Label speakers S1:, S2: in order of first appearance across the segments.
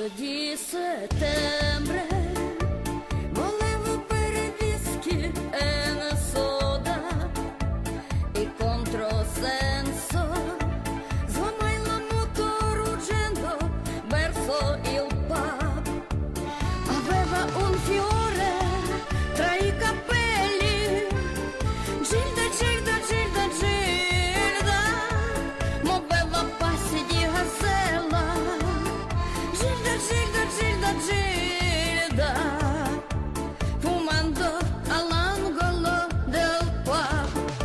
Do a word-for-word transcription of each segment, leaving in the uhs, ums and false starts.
S1: Maggio di settembre volevo bere whisky e una soda, il controsenso slamai la moto ruggendo verso il pub. Aveva un fiore tra i capelli, Gilda, Gilda, Gilda, Gilda, muoveva passi di Hasella. Gilda, Gilda, Gilda, Gilda, fumando all'angolo del pub.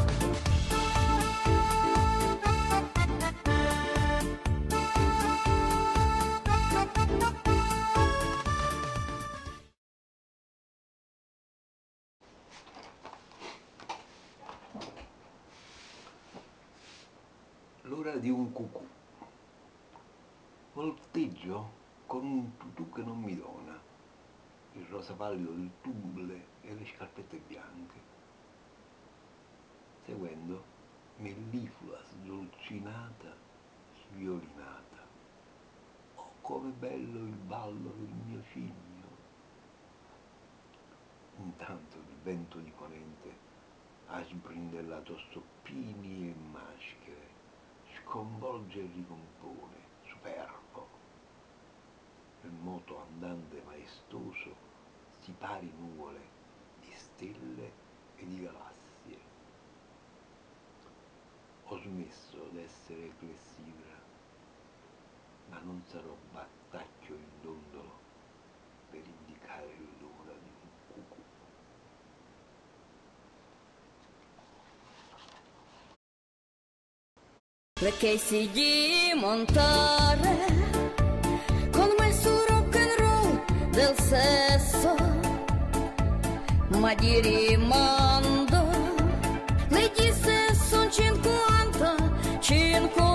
S2: L'ora di un cucù. Volteggio con un tutù che non mi dona, il rosa pallido del tulle e le scarpette bianche, seguendo melliflua sdolcinata, sviolinata. Oh, come bello il ballo del mio cigno! Intanto il vento di ponente ha sbrindellato stoppini e maschere, sconvolge e ricompone, superbo. Il moto andante maestoso si pari nuvole di stelle e di galassie. Ho smesso d'essere clessidra, ma non sarò battacchio in dondolo per indicare l'ora di un cucù.
S1: Le Casey di montare con me su rock and roll del sesso, ma di rimando le disse son cinquanta, cinquanta.